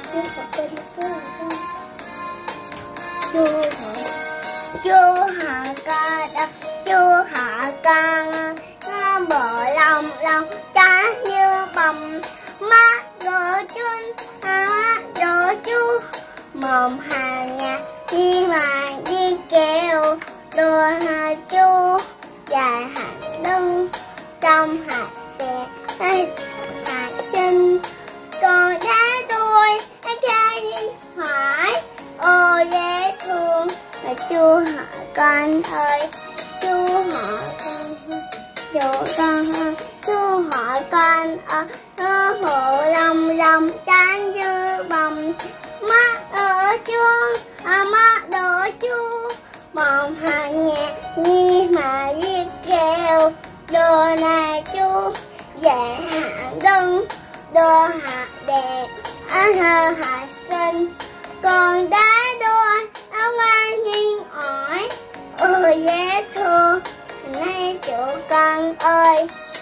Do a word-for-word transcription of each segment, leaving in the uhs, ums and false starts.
Chu chu hạ ca đa chu hạ ca nga bờ lòng lòng trái như bầm mắt đồ chun mắt đồ chu mồm hàng nhà đi mà đi kêu đồ hà chu dài hạt lưng trong hạt xe hạt sinh còn đá đuôi cái gì hỏi ô dễ thương là chu hạ con ơi chu hạ con chu con ơi chu hạ con ơi nó hộ lòng lòng chán như bầm mắt ở chuông mắt đổ chu mồm hàng nhẹ như mà viết kêu đồ này chu dạ hạ gân đồ hạt đẹp áo thơ hạt xinh còn đá đôi áo ngang nghiêng ỏi ôi dễ thương nay chỗ con ơi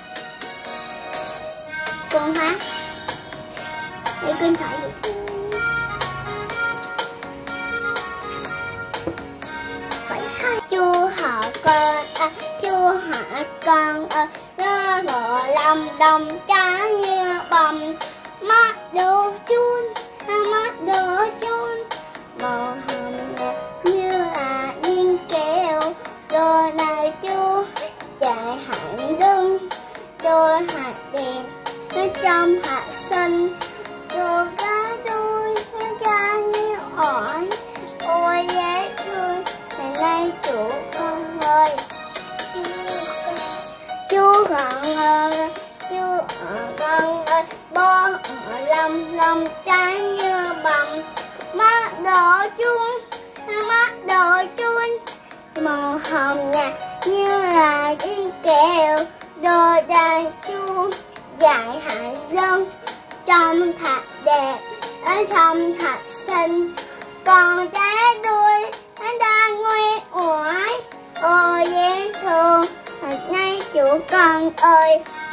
con hát để con phải được phải hát chu họ con à, chu hạ con ơi nó bộ lòng đồng trắng như bầm mắt đồ chun mắt đồ chun màu hồng nhạt như là yên kẹo đồ này chu chạy hẳn lưng đồ hạt đẹp nó trong hạt xinh đồ cá đuôi nó ra như ỏi ôi dễ thương ngày nay chủ con ơi chu con ơi chu con ơi bó ở lòng lòng trái như bầm mắt đỏ chuông mắt đỏ chuông màu hồng nhạt như là đi kẹo đồ đàn chuông dài hạt lưng trong thật đẹp ở trong thật xinh còn trái đuôi nó đang nguy oải ôi dễ thương ngay chủ con ơi